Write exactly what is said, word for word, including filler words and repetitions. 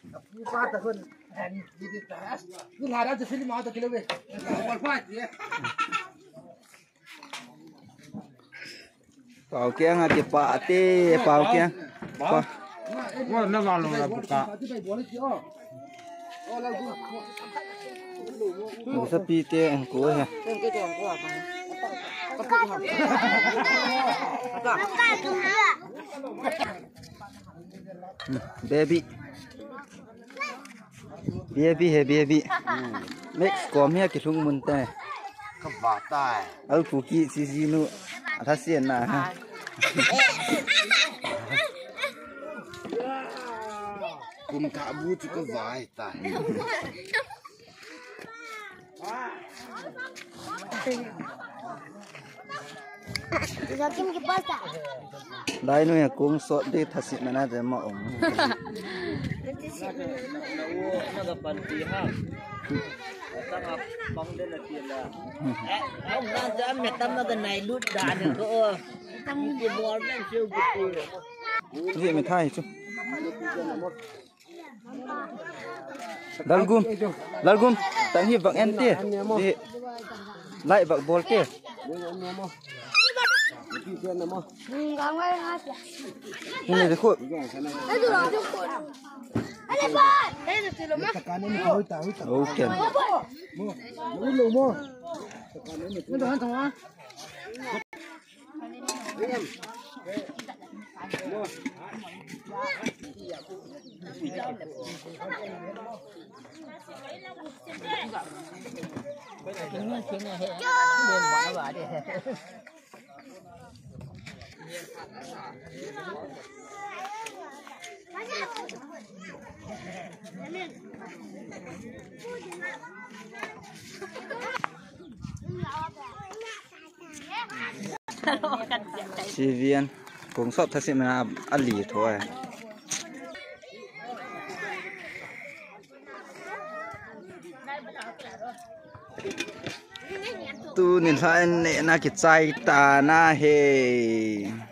Pau kia ngà kịp bạ tê pau kia. Wow, nó vào luôn là buka. Ủa sao pi tê anh cố hả? Baby. Baby he baby. Next kom he cái thùng mun tê. Các bà tai. Al phụ kỹ xí xí nu. Thà xiên na ha. Cùng cả bút cho cái vải tai. Lai nu ya cũng sốt đi thật sự mà na để mà ổng. Nó gặp phần gì ha? Các bạn bóng đây là tiền là. Ông đang dám mẹ tâm nó gần này lút đạn được cơ. Tâm cái bò đang siêu cực kỳ. Gì mình thay chứ? Dalgum, dalgum, tang hi vak en tia, di lại vak bol tia. Ini deh kok. Oke. Si viên cũng sắp thật sự mà ăn lì thôi. Tu nên phải nè na cái chai ta na he.